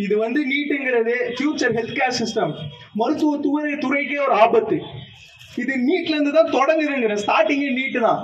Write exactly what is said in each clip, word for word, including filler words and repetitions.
இது வந்து நீட்டுங்கிறது ஃபியூச்சர் ஹெல்த் கேர் சிஸ்டம் மருத்துவ துறை துறைக்கே ஒரு ஆபத்து. இது நீட்ல இருந்து தான் தொடங்குதுங்கிற ஸ்டார்டிங்கே நீட்டு தான்.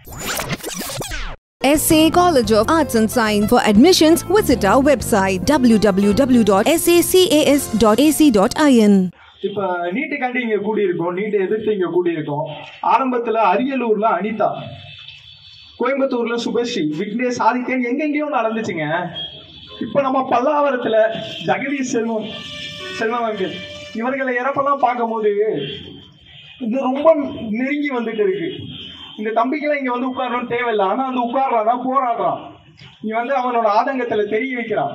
S A College of Arts and Science. For admissions, visit our website w w w dot s a c a s dot a c dot i n. இப்போ நீட்டுக்காண்டி இங்கே கூடியிருக்கோம், நீட்டை எதிர்த்து இங்கே கூடியிருக்கோம். ஆரம்பத்தில் அரியலூர்ல அனிதா, கோயம்புத்தூர்ல சுபஸ்ரீ, விக்னேஷ், ஆதித்யன் எங்கெங்கேயோ நடந்துச்சுங்க. இப்போ நம்ம பல்லாவரத்தில் ஜெகதீஷ் செல்வம் செல்வங்கள் இவர்களை இறப்பெல்லாம் பார்க்கும்போது இது ரொம்ப நெருங்கி வந்துட்டு இருக்கு. இந்த தம்பிக்கெல்லாம் இங்கே வந்து உட்காரணும்னு தேவையில்லை, ஆனால் வந்து உட்கார்றானா போராடுறான். இங்கே வந்து அவனோட ஆதங்கத்தில் தெரிய வைக்கிறான்.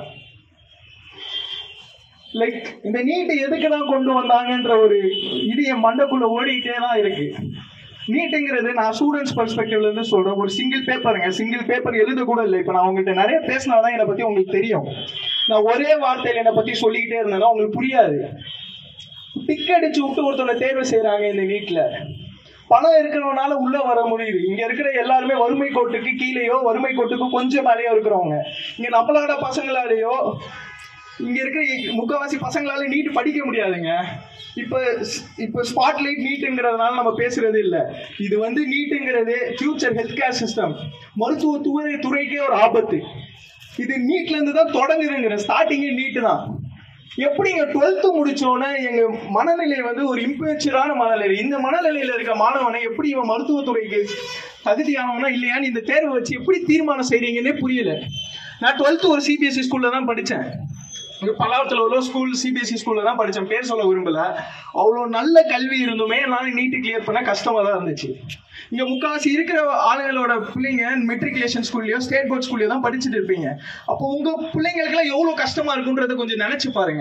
லைக் இந்த நீட்டை எதுக்கு தான் கொண்டு வந்தாங்கன்ற ஒரு இது என் மண்டக்குள்ள ஓடிக்கிட்டே தான் இருக்கு. நீட்டுங்கிறது நான் ஸ்டூடெண்ட்ஸ் பெர்ஸ்பெக்டிவ்ல இருந்து சொல்றேன், ஒரு சிங்கிள் பேப்பருங்க, சிங்கிள் பேப்பர் எழுத கூட இல்லை. இப்போ நான் உங்கள்கிட்ட நிறைய பேசினாதான் என்னை பத்தி உங்களுக்கு தெரியும். நான் ஒரே வார்த்தையில் என்னை பத்தி சொல்லிக்கிட்டே இருந்தேன்னா உங்களுக்கு புரியாது. டிக் அடிச்சு விட்டு ஒருத்தவங்க தேர்வு செய்யறாங்க இந்த நீட்ல. பணம் இருக்கிறவனால உள்ள வர முடியுது. இங்க இருக்கிற எல்லாருமே வறுமை கோட்டுக்கு கீழேயோ வறுமை கோட்டுக்கு கொஞ்சம் மேலேயோ இருக்கிறவங்க. இங்க நம்மளோட பசங்களாலேயோ இங்க இருக்கிற முக்கால்வாசி பசங்களால நீட் படிக்க முடியாதுங்க. இப்ப இப்ப ஸ்பாட்லைட் நீட்டுங்கிறதுனால நம்ம பேசுறது இல்லை. இது வந்து நீட்டுங்கிறது ஃபியூச்சர் ஹெல்த் கேர் சிஸ்டம் மருத்துவ துறை துறைக்கே ஒரு ஆபத்து. இது நீட்ல இருந்து தான் தொடங்குதுங்கிற ஸ்டார்டிங்கே நீட்டு தான். எப்படிங்க டுவெல்த்து முடிச்சோன்னே எங்க மனநிலை வந்து ஒரு இம்பேச்சரான மனநிலை. இந்த மனநிலையில இருக்க மாணவனை எப்படி இவன் மருத்துவத்துறைக்கு தகுதியானவனா இல்லையான்னு இந்த தேர்வை வச்சு எப்படி தீர்மானம் செய்றீங்கன்னே புரியல. நான் டுவெல்த்து ஒரு சிபிஎஸ்சி ஸ்கூல்ல தான் படித்தேன். இங்கே பல்லாவரத்தில் உள்ள ஸ்கூல் சிபிஎஸ்சி ஸ்கூலில் தான் படித்தேன். பேர் சொல்ல விரும்பல. அவ்வளோ நல்ல கல்வி இருந்துமே நான் நீட்டு கிளியர் பண்ண கஷ்டமாக தான் இருந்துச்சு. இங்கே முக்கால்வாசி இருக்கிற ஆளுங்களோட பிள்ளைங்க மெட்ரிகுலேஷன் ஸ்கூல்லையோ ஸ்டேட் போர்ட் ஸ்கூல்லையோ தான் படிச்சுட்டு இருப்பீங்க. அப்போ உங்கள் பிள்ளைங்களுக்குலாம் எவ்வளோ கஷ்டமாக இருக்குன்றதை கொஞ்சம் நினச்சி பாருங்க.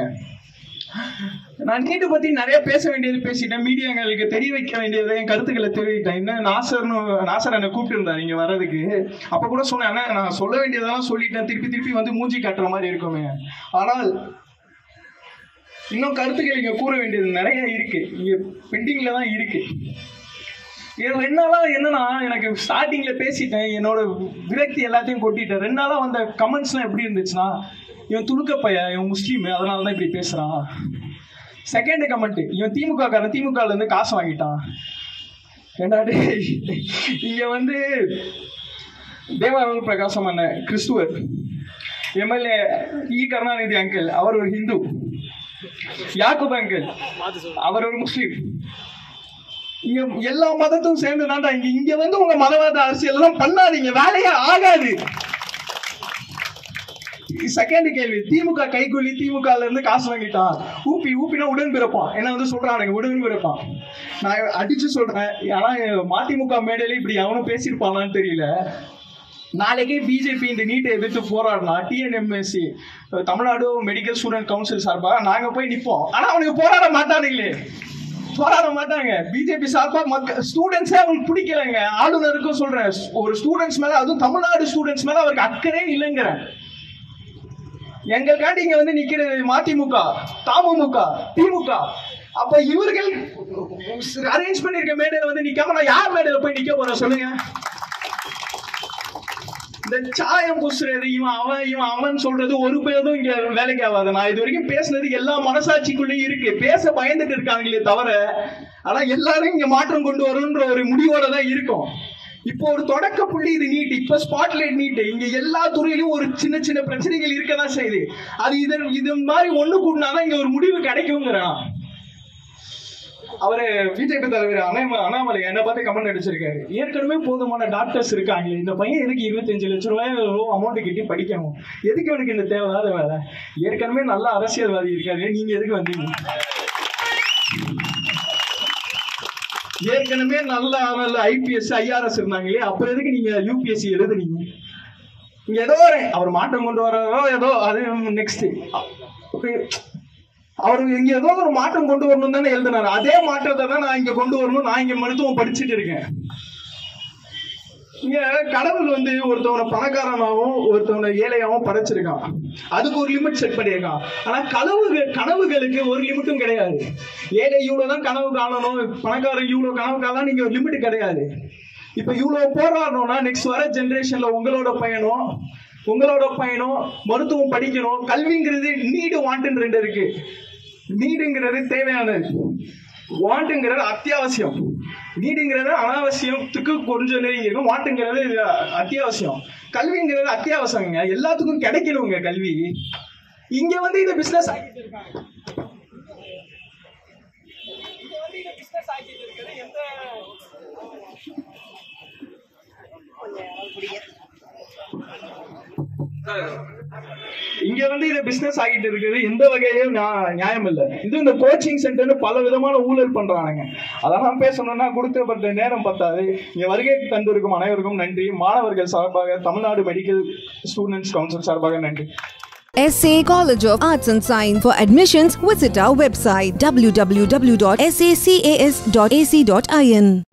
நான் நீட்டை பற்றி நிறைய பேச வேண்டியது பேசிட்டேன். மீடியாங்களுக்கு தெரிய வைக்க வேண்டியதை என் கருத்துக்களை தெரிவிட்டேன். இன்னும் நாசர்னு நாசர் என்னை கூப்பிட்டு இருந்தார் நீங்கள் வர்றதுக்கு. அப்போ கூட சொன்னேன், ஆனால் நான் சொல்ல வேண்டியதெல்லாம் சொல்லிட்டேன், திருப்பி திருப்பி வந்து மூஞ்சி காட்டுற மாதிரி இருக்குமே. ஆனால் இன்னும் கருத்துக்கள் இங்கே கூற வேண்டியது நிறைய இருக்கு, இங்கே பெண்டிங்ல தான் இருக்கு. ரெண்டாலாம் என்னன்னா, எனக்கு ஸ்டார்டிங்ல பேசிட்டேன், என்னோட விரக்தி எல்லாத்தையும் கொட்டிட்டேன். ரெண்டாலாம் வந்த கமெண்ட்ஸ்லாம் எப்படி இருந்துச்சுன்னா, இவன் துணுக்க பையன், இவன் முஸ்லீம், அதனால தான் இப்படி பேசுறான். செகண்ட் கமெண்ட், இவன் திமுக காரன், திமுகல இருந்து காசு வாங்கிட்டான். ரெண்டாவது இங்க வந்து தேவாரூர் பிரகாசம் அண்ணன் கிறிஸ்துவர், எம்எல்ஏ இ கருணாநிதி அங்கிள் அவர் ஒரு ஹிந்து, யாக்கூப் அங்கிள் அவர் ஒரு முஸ்லீம். இங்க எல்லா மதத்தும் சேர்ந்து தாண்டா. இங்க இங்க வந்து உங்க மதவாத அரசியல் எல்லாம் பண்ணாதீங்க, வேலையே ஆகாது. செகண்ட் கேள்வி, திமுக கைக்கூலி, திமுகல இருந்து காசு வாங்கிட்டான். ஊப்பி ஊப்பினா உடன் பிறப்பான், என்ன வந்து சொல்றானுங்க உடன் பிறப்பான். நான் அடிச்சு சொல்றேன், ஆனா மதிமுக மேடையில இப்படி அவனும் பேசியிருப்பானான்னு தெரியல. நாளைக்கே பிஜேபி இந்த நீட்டை எதிர்த்து போராடினா TNMSC Tamil Nadu medical student council சார்பா நாங்க போய் நிற்போம். ஆனா அவனுக்கு போராட மாட்டானுங்களே, போராட மாட்டாங்க. பிஜேபி சார்பா மக்கள் ஸ்டூடெண்ட்ஸே அவங்களுக்கு பிடிக்கலங்க. ஆளுநருக்கும் சொல்றேன், ஒரு ஸ்டூடெண்ட்ஸ் மேல, அதுவும் தமிழ்நாடு ஸ்டூடெண்ட்ஸ் மேல அவருக்கு அக்கறை இல்லைங்கிறேன். எங்களுக்காண்டி இங்க வந்து நிக்கிறது மதிமுக, தமுமுக, திமுக. அப்ப இவர்கள் அரேஞ்ச் பண்ணிருக்க மேடையில வந்து நிக்காம நான் யார் மேடையில போய் நிக்க போறேன் சொல்லுங்க? இந்த சாயம் பூசுறது, இவன் அவன் இவன் அவன் சொல்றது ஒரு பேரும் இங்க வேலைக்கு ஆகாது. நான் இது வரைக்கும் பேசுனது எல்லா மனசாட்சிக்குள்ளேயும் இருக்கு. பேச பயந்துட்டு இருக்காங்களே தவிர, ஆனா எல்லாரும் இங்க மாற்றம் கொண்டு வரணும்ன்ற ஒரு முடிவோட தான் இருக்கும். இப்போ ஒரு தொடக்க புள்ளி இது நீட். இப்ப ஸ்பாட்லைட் நீட். இங்க எல்லா துறையிலும் ஒரு சின்ன சின்ன பிரச்சனைகள் இருக்கதான் செய்யுது. அது இதன் இது மாதிரி ஒண்ணு கூடனாதான் இங்க ஒரு முடிவு கிடைக்குங்கிறான். அவரு பிஜேபி தலைவர் அண்ணாமலை என்ன பார்த்து கமெண்ட் அடிச்சிருக்காரு, ஏற்கனவே போதுமான டாக்டர்ஸ் இருக்காங்களே, இந்த பையன் எதுக்கு இருபத்தஞ்சு லட்சம் ரூபாய் அமௌண்ட் கட்டி படிக்கணும், எதுக்கு அவனுக்கு இந்த தேவையில்லாத வேலை, ஏற்கனவே நல்ல அரசியல்வாதி இருக்காரு, நீங்க எதுக்கு வந்தீங்க, ஏற்கனவே நல்ல நல்ல ஐபிஎஸ் ஐஆர்எஸ் இருந்தாங்களே, அப்புறம் எதுக்கு நீங்க யூபிஎஸ்சி எழுதுனீங்க? இங்க ஏதோ அவர் மாற்றம் கொண்டு வர்றதோ ஏதோ அது நெக்ஸ்ட். அவர் இங்க ஏதோ ஒரு மாற்றம் கொண்டு வரணும் தானே எழுதினாரு. அதே மாற்றத்தை தான் நான் இங்க கொண்டு வரணும். நான் இங்க மருத்துவம் படிச்சுட்டு இருக்கேன். இங்க கடவுள் வந்து ஒருத்தவனை பணக்காரனாகவும் ஒருத்தவனை ஏழையாகவும் படைச்சிருக்கான். அதுக்கு ஒரு லிமிட் செட் பண்ணியிருக்கான். ஆனா கனவு கனவுகளுக்கு ஒரு லிமிட்டும் கிடையாது. ஏழை இவ்வளவுதான் கனவு காணணும், பணக்காரன் இவ்வளவு கனவு காணலாம், நீங்க ஒரு லிமிட் கிடையாது. இப்ப இவ்வளவு போராடணும்னா நெக்ஸ்ட் வர ஜெனரேஷன்ல உங்களோட பையனும் உங்களோட பையனும் மருத்துவம் படிக்கணும். கல்விங்கிறது நீடு வாண்ட்டுன்னு ரெண்டு இருக்கு. நீடுங்கிறது தேவையானது, வாண்ட்டுங்கிறது அத்தியாவசியம். நீடுங்கிறது அனாவசியத்துக்கு கொஞ்சம் நெருங்கி இருக்கும், வாண்ட்டுங்கிறது அத்தியாவசியம். கல்விங்கிறது அத்தியாவசியங்க, எல்லாத்துக்கும் கிடைக்கணுங்க கல்வி. இங்க வந்து இதை பிசினஸ் ஆகிட்டு இருக்காங்க. இங்க வந்து இதை பிசினஸ் ஆகிட்டு இருக்கிறது எந்த இங்க வந்து இதை பிசினஸ் ஆகிட்டு இருக்கிறது எந்த வகையிலும் நியாயம் இல்லை. இது இந்த கோச்சிங் சென்டர்னு பல விதமான ஊழல் பண்றானுங்க. அதெல்லாம் பேசணும்னா கொடுக்கப்பட்ட நேரம் பத்தாது. இங்க வருகை தந்திருக்கும் அனைவருக்கும் நன்றி. மாணவர்கள் சார்பாக, தமிழ்நாடு மெடிக்கல் ஸ்டூடெண்ட்ஸ் கவுன்சில் சார்பாக நன்றி. S A College of Arts and Science. For admissions, visit our website w w w dot s a c a s dot a c dot i n.